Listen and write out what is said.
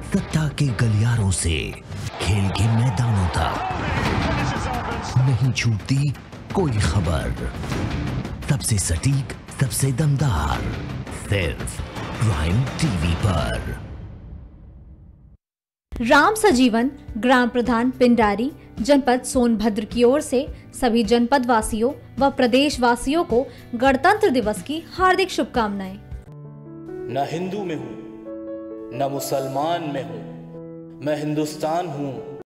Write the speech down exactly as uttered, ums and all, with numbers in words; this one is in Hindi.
सत्ता के गलियारों से खेल के मैदानों तक, नहीं छूटती कोई खबर। सबसे सटीक, सबसे दमदार, सिर्फ प्राइम टीवी पर। राम सजीवन ग्राम प्रधान पिंडारी जनपद सोनभद्र की ओर से सभी जनपद वासियों व प्रदेश वासियों को गणतंत्र दिवस की हार्दिक शुभकामनाएं। न हिंदू में हूँ न मुसलमान में हूँ, मैं हिंदुस्तान हूँ